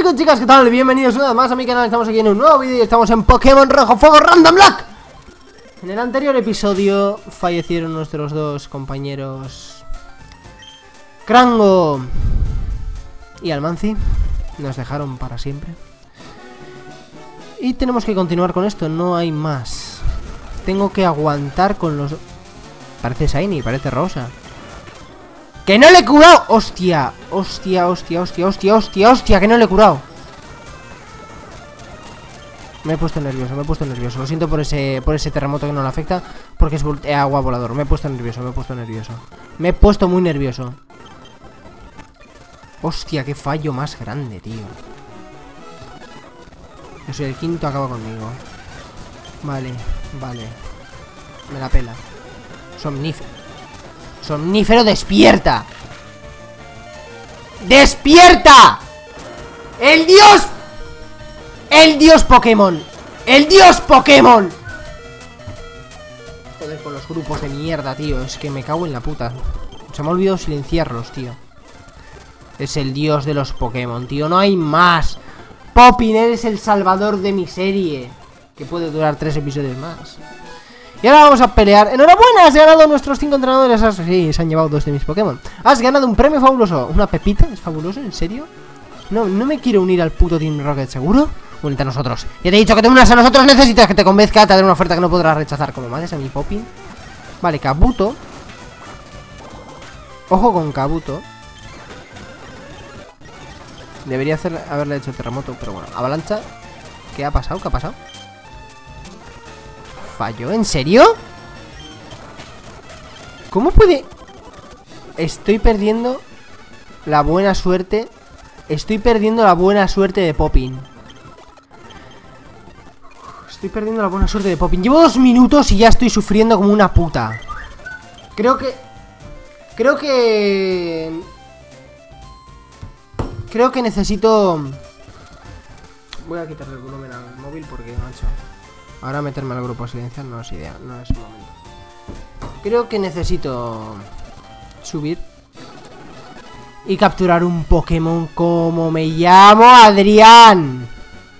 chicos, chicas, ¿qué tal? Bienvenidos una vez más a mi canal. Estamos aquí en un nuevo vídeo y estamos en Pokémon Rojo Fuego Random Black. En el anterior episodio fallecieron nuestros dos compañeros Crango y Almanzi. Nos dejaron para siempre. Y tenemos que continuar con esto, no hay más. Tengo que aguantar con los... Parece Shiny, parece rosa. ¡Que no le he curado! ¡Hostia! ¡Hostia, hostia, hostia, hostia, hostia, hostia! ¡Que no le he curado! Me he puesto nervioso, me he puesto nervioso. Lo siento por ese terremoto que no le afecta, porque es agua volador. Me he puesto nervioso, me he puesto nervioso. Me he puesto muy nervioso. Hostia, qué fallo más grande, tío. Yo soy el quinto, acaba conmigo. Vale, vale. Me la pela. Somnífero. Somnífero, despierta. ¡Despierta! ¡El dios! ¡El dios Pokémon! ¡El dios Pokémon! Joder, con los grupos de mierda, tío. Es que me cago en la puta. Se me ha olvidado silenciarlos, tío. Es el dios de los Pokémon, tío. No hay más. Popin, eres el salvador de mi serie, que puede durar 3 episodios más. Y ahora vamos a pelear. ¡Enhorabuena! Has ganado nuestros 5 entrenadores. Sí, se han llevado 2 de mis Pokémon. Has ganado un premio fabuloso. ¿Una pepita? ¿Es fabuloso? ¿En serio? No me quiero unir al puto Team Rocket, ¿seguro? Únete a nosotros. Ya te he dicho que te unas a nosotros. Necesitas que te convenzca. Te daré una oferta que no podrás rechazar. Como mates a mi Popin. Vale, Kabuto. Ojo con Kabuto. Debería haberle hecho terremoto, pero bueno. Avalancha. ¿Qué ha pasado? ¿Qué ha pasado? ¿Falló? ¿En serio? ¿Cómo puede...? Estoy perdiendo la buena suerte. Estoy perdiendo la buena suerte de Popin. Estoy perdiendo la buena suerte de Popin. Llevo 2 minutos y ya estoy sufriendo como una puta. Creo que necesito... Voy a quitarle el volumen al móvil porque, macho, ahora meterme al grupo a silenciar no es idea, no es momento. Creo que necesito subir y capturar un Pokémon como me llamo Adrián.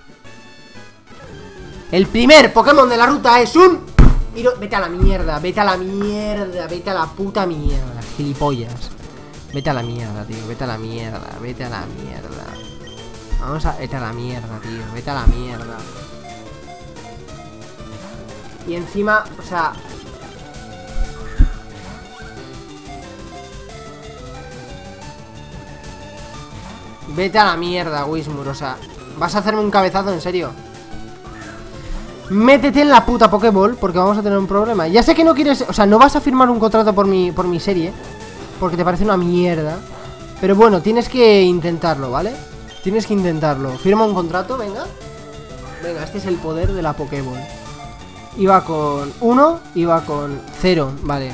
El primer Pokémon de la ruta es un... Vete a la mierda, vete a la mierda, vete a la puta mierda, gilipollas. Vete a la mierda, tío, vete a la mierda, vete a la mierda. Vamos a... Vete a la mierda, tío, vete a la mierda. Y encima, o sea... Vete a la mierda, Whismur, o sea... ¿Vas a hacerme un cabezazo, en serio? Métete en la puta Pokéball, porque vamos a tener un problema. Ya sé que no quieres... O sea, no vas a firmar un contrato por mi serie, porque te parece una mierda. Pero bueno, tienes que intentarlo, ¿vale? Tienes que intentarlo. Firma un contrato, venga. Venga, este es el poder de la Pokéball. Iba con 1, iba con 0, vale.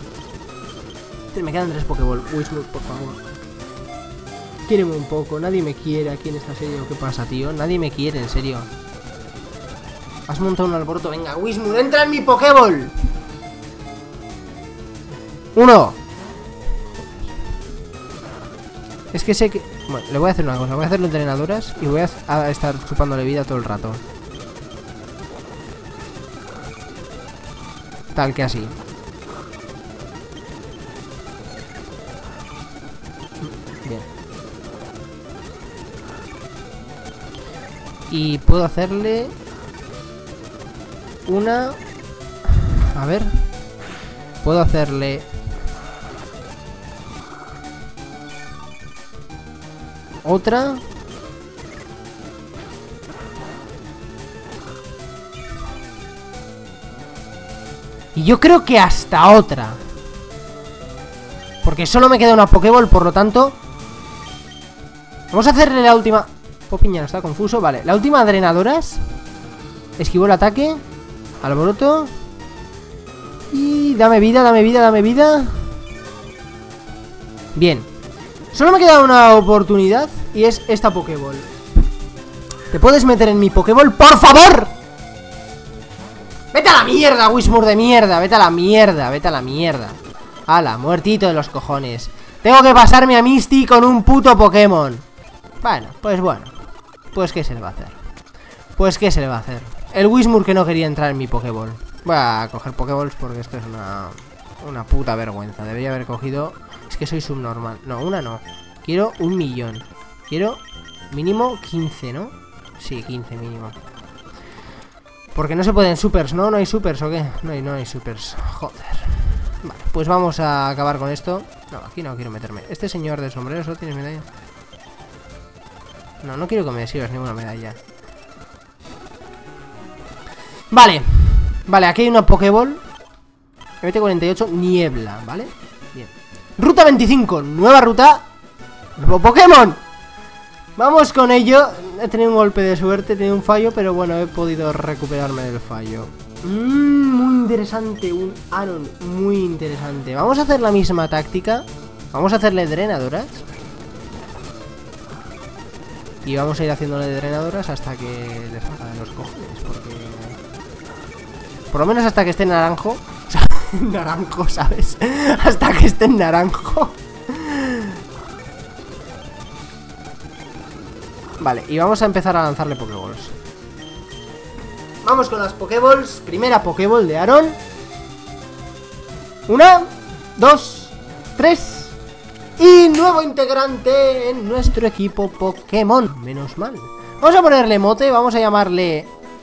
Me quedan 3 Pokéball. Whismur, por favor. Quiéreme un poco, nadie me quiere aquí en esta serie. ¿Qué pasa, tío? Nadie me quiere, en serio. Has montado un alboroto, venga, Whismur, entra en mi Pokéball. 1. Es que sé que... Bueno, le voy a hacer una cosa. Voy a hacerlo entrenadoras y voy a estar chupándole vida todo el rato. Tal que así. Bien. Y puedo hacerle... una... A ver... Puedo hacerle... otra. Y yo creo que hasta otra. Porque solo me queda una Pokéball, por lo tanto... Vamos a hacerle la última... Popin ya no está confuso, vale. La última drenadoras. Esquivó el ataque. Alboroto. Y dame vida, dame vida, dame vida. Bien. Solo me queda una oportunidad y es esta Pokéball. ¿Te puedes meter en mi Pokéball, por favor? ¡Vete a la mierda, Whismur de mierda! ¡Vete a la mierda! ¡Vete a la mierda! ¡Hala! Muertito de los cojones. Tengo que pasarme a Misty con un puto Pokémon. Bueno, pues bueno. Pues ¿qué se le va a hacer? Pues ¿qué se le va a hacer? El Whismur que no quería entrar en mi Pokéball. Voy a coger Pokéballs porque esto es una puta vergüenza. Debería haber cogido... Es que soy subnormal. No, una no. Quiero 1.000.000. Quiero mínimo 15, ¿no? Sí, 15 mínimo. Porque no se pueden supers, ¿no? ¿No hay supers o qué? No hay supers. Joder. Vale, pues vamos a acabar con esto. No, aquí no quiero meterme. Este señor del sombrero, ¿solo tienes medalla? No, no quiero que me sirvas ninguna medalla. Vale. Vale, aquí hay una Pokéball. MT48, niebla, ¿vale? Bien. Ruta 25, nueva ruta. Nuevo Pokémon. Vamos con ello. He tenido un golpe de suerte, he tenido un fallo, pero bueno, he podido recuperarme del fallo. Muy interesante, un Aron muy interesante. Vamos a hacer la misma táctica. Vamos a hacerle drenadoras. Y vamos a ir haciéndole drenadoras hasta que les salga de los cojones. Porque... por lo menos hasta que esté en naranjo. O sea, naranjo, ¿sabes? Hasta que esté en naranjo. Vale, y vamos a empezar a lanzarle Pokéballs. Vamos con las Pokéballs. Primera Pokéball de Aron. 1, 2, 3. Y nuevo integrante en nuestro equipo Pokémon. Menos mal. Vamos a ponerle mote, vamos a llamarle...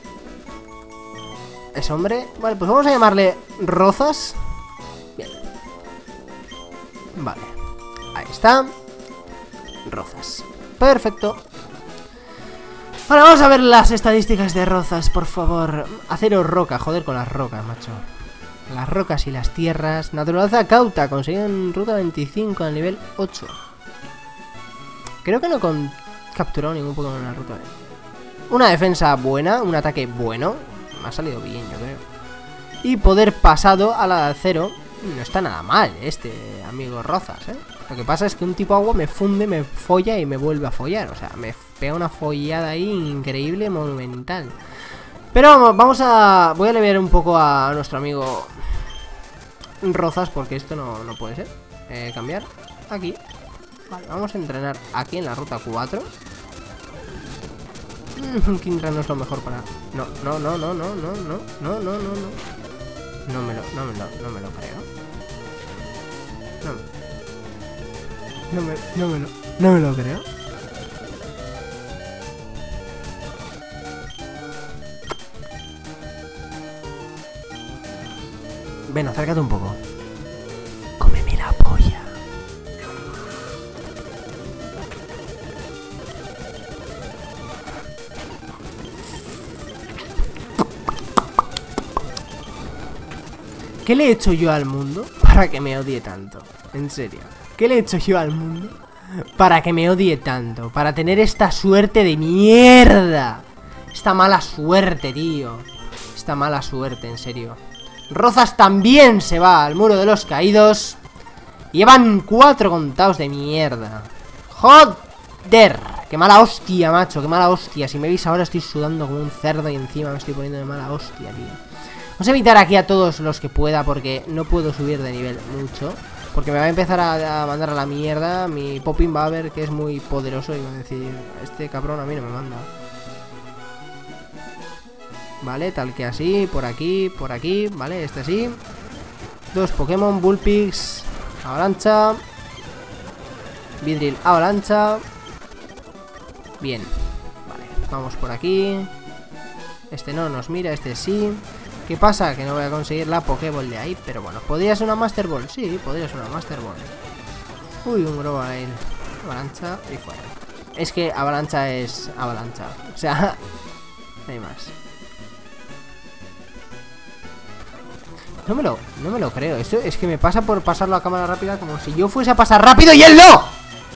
¿Es hombre? Vale, pues vamos a llamarle Rozas. Bien. Vale. Ahí está. Rozas. Perfecto. Ahora vamos a ver las estadísticas de Rozas, por favor. Acero roca, joder con las rocas, macho. Las rocas y las tierras. Naturaleza cauta, consiguen ruta 25 al nivel 8. Creo que no he capturado ningún Pokémon en la ruta. Una defensa buena, un ataque bueno. Me ha salido bien, yo creo. Y poder pasado a la de acero. No está nada mal este amigo Rozas, ¿eh? Lo que pasa es que un tipo agua me funde, me folla y me vuelve a follar. O sea, me pega una follada ahí increíble, monumental. Pero vamos a... voy a aliviar un poco a nuestro amigo Rozas, porque esto no puede ser. Cambiar aquí. Vale, vamos a entrenar aquí en la ruta 4. Kindra no es lo mejor para... No me lo creo. No me lo creo. Ven, acércate un poco. Cómeme la polla. ¿Qué le he hecho yo al mundo para que me odie tanto? En serio. ¿Qué le he hecho yo al mundo para que me odie tanto? Para tener esta suerte de mierda. Esta mala suerte, tío. Esta mala suerte, en serio. Rozas también se va al muro de los caídos. Llevan 4 contados de mierda. ¡Joder! ¡Qué mala hostia, macho! ¡Qué mala hostia! Si me veis ahora estoy sudando como un cerdo y encima me estoy poniendo de mala hostia, tío. Vamos a evitar aquí a todos los que pueda porque no puedo subir de nivel mucho. Porque me va a empezar a mandar a la mierda. Mi Popping va a ver que es muy poderoso y va a decir, este cabrón a mí no me manda. Vale, tal que así, por aquí, vale, este así. 2 Pokémon, Bullpix, Avalancha, Vidril, Avalancha. Bien, vale, vamos por aquí. Este no nos mira, este sí. ¿Qué pasa? Que no voy a conseguir la Pokéball de ahí. Pero bueno, ¿podría ser una Master Ball? Sí, podría ser una Master Ball. Uy, un Grovyle. Avalancha y fuera. Es que Avalancha es Avalancha. O sea, no hay más. No me lo creo. Esto es que me pasa por pasarlo a cámara rápida como si yo fuese a pasar rápido y él no.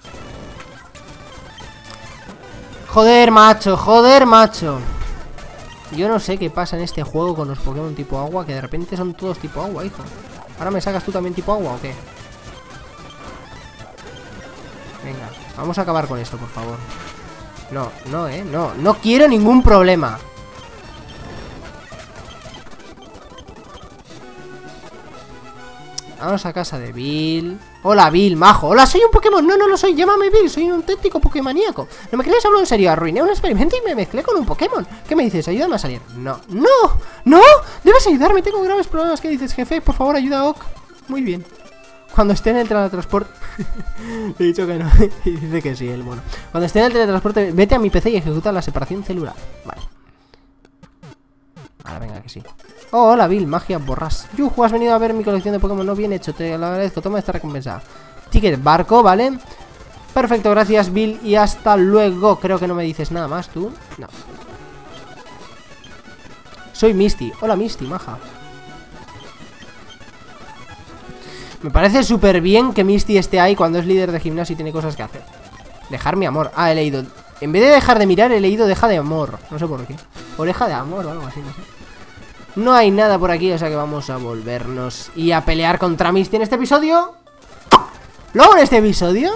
Joder, macho, joder, macho. Yo no sé qué pasa en este juego con los Pokémon tipo agua, que de repente son todos tipo agua, hijo. ¿Ahora me sacas tú también tipo agua o qué? Venga, vamos a acabar con esto, por favor. No quiero ningún problema. Vamos a casa de Bill. Hola, Bill, majo. Hola, soy un Pokémon. No, no lo soy. Llámame Bill. Soy un auténtico Pokémoníaco. ¿No me crees? Hablo en serio. Arruiné un experimento y me mezclé con un Pokémon. ¿Qué me dices? Ayúdame a salir. No. ¡No! ¡No! Debes ayudarme. Tengo graves problemas. ¿Qué dices, jefe? Por favor, ayuda a Oak. Muy bien. Cuando esté en el teletransporte... Le he dicho que no. Y dice que sí, el mono. Cuando esté en el teletransporte, vete a mi PC y ejecuta la separación celular. Vale. Ahora venga, que sí. Oh, hola Bill, magia borras. Yuju, has venido a ver mi colección de Pokémon. No, bien hecho, te lo agradezco. Toma esta recompensa. Ticket barco, ¿vale? Perfecto, gracias Bill. Y hasta luego. Creo que no me dices nada más, tú. No. Soy Misty. Hola Misty, maja. Me parece súper bien que Misty esté ahí cuando es líder de gimnasio y tiene cosas que hacer. Dejar mi amor. Ah, he leído. En vez de dejar de mirar, he leído deja de amor. No sé por qué. Oreja de amor o algo así, no sé. No hay nada por aquí, o sea que vamos a volvernos y a pelear contra Misty en este episodio. ¿Lo hago en este episodio?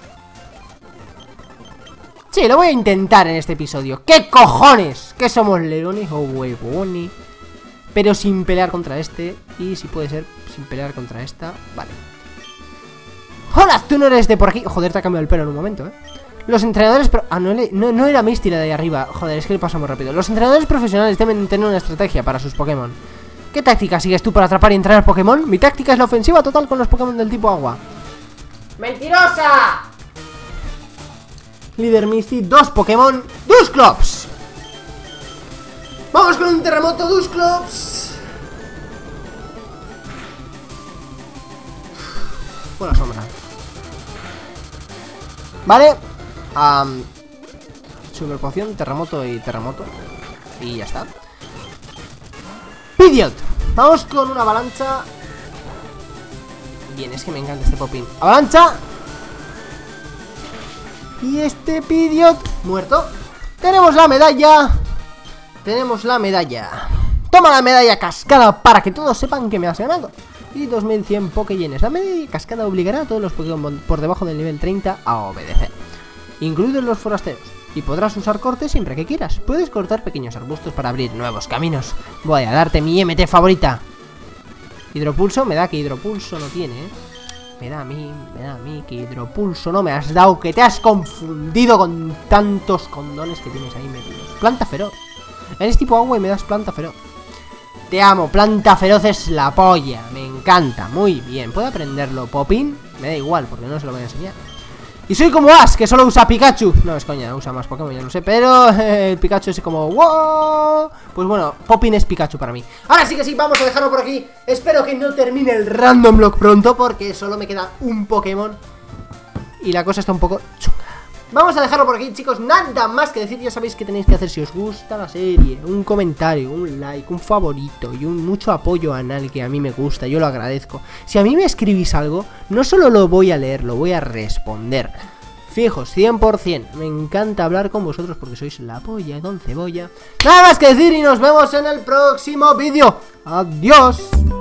Sí, lo voy a intentar en este episodio. ¿Qué cojones? ¿Qué somos, leones o huevones? Pero sin pelear contra este. Y si puede ser, sin pelear contra esta. Vale. ¡Hola! Tú no eres de por aquí. Joder, te ha cambiado el pelo en un momento, Los entrenadores... Ah, no era Misty la de ahí arriba. Joder, es que le pasa muy rápido. Los entrenadores profesionales deben tener una estrategia para sus Pokémon. ¿Qué táctica sigues tú para atrapar y entrenar Pokémon? Mi táctica es la ofensiva total con los Pokémon del tipo agua. ¡Mentirosa! Líder Misty, 2 Pokémon, Dusclops. Vamos con un terremoto Dusclops. Buena sombra. Vale. Super poción, terremoto y terremoto. Y ya está. Pidgeot. Vamos con una avalancha. Bien, es que me encanta este Popin. Avalancha. Y este Pidgeot muerto. Tenemos la medalla. Tenemos la medalla. Toma la medalla cascada para que todos sepan que me has ganado. Y 2100 Pokéyenes. La medalla cascada obligará a todos los Pokémon por debajo del nivel 30 a obedecer, incluidos los forasteros. Y podrás usar cortes siempre que quieras. Puedes cortar pequeños arbustos para abrir nuevos caminos. Voy a darte mi MT favorita. Hidropulso, me da que hidropulso no tiene, Me da a mí que hidropulso no me has dado. Que te has confundido con tantos condones que tienes ahí metidos. Planta feroz. Eres tipo agua y me das planta feroz. Te amo, planta feroz es la polla. Me encanta, muy bien. ¿Puedo aprenderlo, Popin? Me da igual, porque no se lo voy a enseñar. Y soy como Ash, que solo usa Pikachu. No, es coña, usa más Pokémon, ya lo sé. Pero el Pikachu es como ¡wow! Pues bueno, Popin es Pikachu para mí. Ahora sí que sí, vamos a dejarlo por aquí. Espero que no termine el Random Block pronto, porque solo me queda un Pokémon y la cosa está un poco chunga. Vamos a dejarlo por aquí, chicos. Nada más que decir. Ya sabéis qué tenéis que hacer si os gusta la serie. Un comentario, un like, un favorito y un mucho apoyo al canal, que a mí me gusta. Yo lo agradezco. Si a mí me escribís algo, no solo lo voy a leer, lo voy a responder. Fijos, 100%. Me encanta hablar con vosotros porque sois la polla con cebolla. Nada más que decir y nos vemos en el próximo vídeo. Adiós.